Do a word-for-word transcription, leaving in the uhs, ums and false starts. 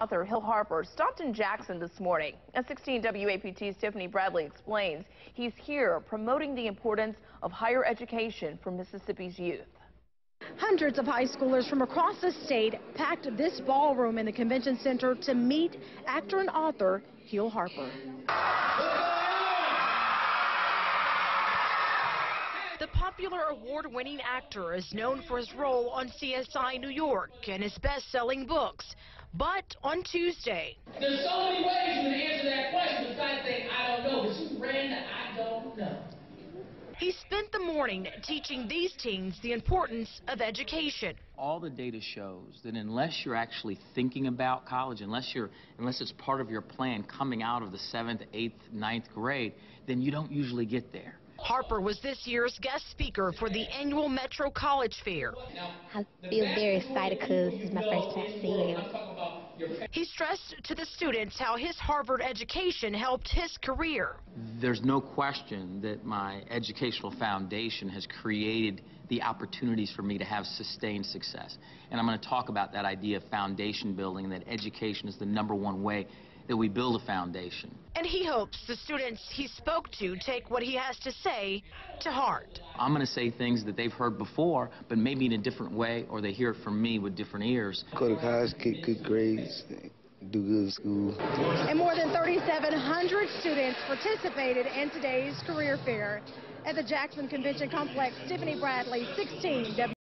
Author Hill Harper stopped in Jackson this morning. At sixteen W A P T's Tiffany Bradley explains he's here promoting the importance of higher education for Mississippi's youth. Hundreds of high schoolers from across the state packed this ballroom in the convention center to meet actor and author Hill Harper. The popular award-winning actor is known for his role on C S I New York and his best-selling books. But on Tuesday, there's so many ways you can answer that question besides saying, I don't know, but you ran the I don't know. He spent the morning teaching these teens the importance of education. All the data shows that unless you're actually thinking about college, unless you're, unless it's part of your plan coming out of the seventh, eighth, ninth grade, then you don't usually get there. Harper was this year's guest speaker for the annual Metro College Fair. I feel very excited because this is my first time seeing him. He stressed to the students how his Harvard education helped his career. There's no question that my educational foundation has created the opportunities for me to have sustained success. And I'm going to talk about that idea of foundation building, and that education is the number one way that we build a foundation. And he hopes the students he spoke to take what he has to say to heart. I'm going to say things that they've heard before, but maybe in a different way, or they hear it from me with different ears. Go to college, get good grades, do good in school. And more than thirty-seven hundred students participated in today's career fair at the Jackson Convention Complex. Tiffany Bradley, sixteen W.